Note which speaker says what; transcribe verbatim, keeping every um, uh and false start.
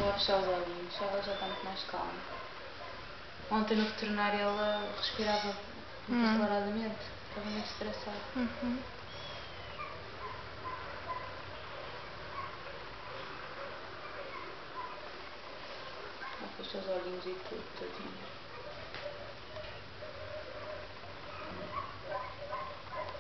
Speaker 1: ela a fechar os olhinhos, ela já está muito mais calma. Ontem no veterinário ela respirava muito hum. aceleradamente, estava muito estressada. Uhum. Ela fechou os olhinhos e tudo, tadinha.